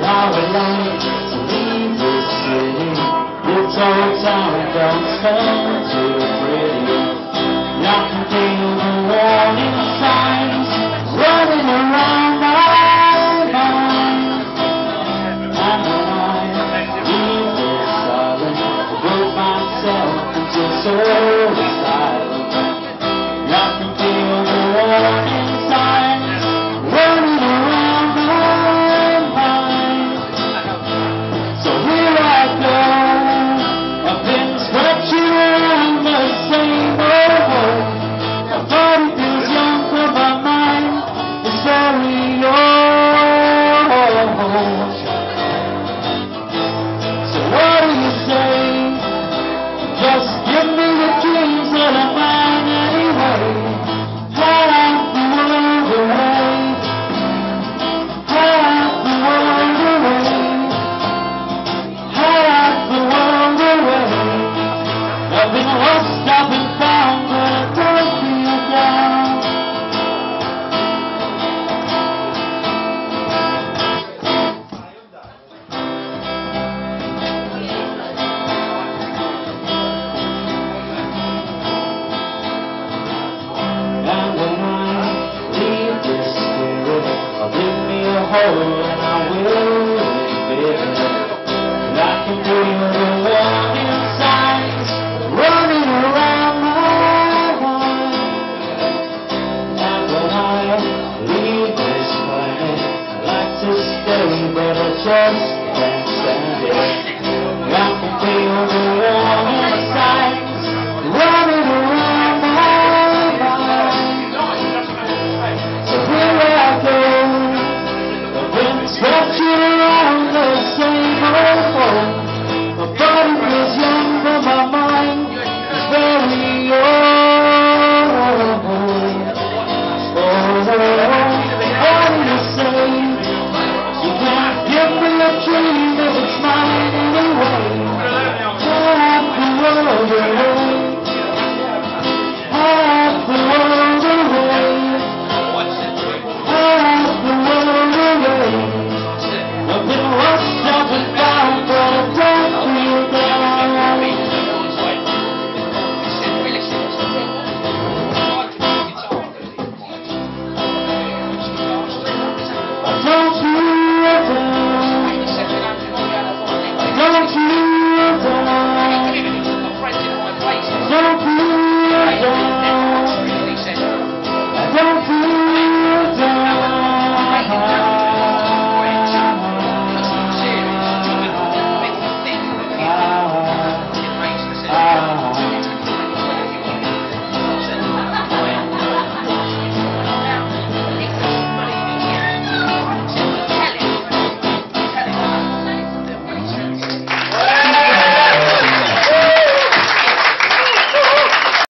I would like to leave this city. This old town don't sound too pretty. I can feel the warning signs running around my mind. And when I leave this island, I build myself into soul silent. I can feel the warning signs running around my mind. So here I go, I've been scratching around the same old hole. My body feels young but my mind is very old. So what do you say? Just give me the dreams that are mine anyway. Hide the world away. Hide the world away. Hide the world away. I've been lost, I've been found, but I don't feel down. And when I leave this spirit, I'll dig me a hole and I will live it. And I can feel the warning signs running around my mind. And when I leave this planet, I'd like to stay, but I just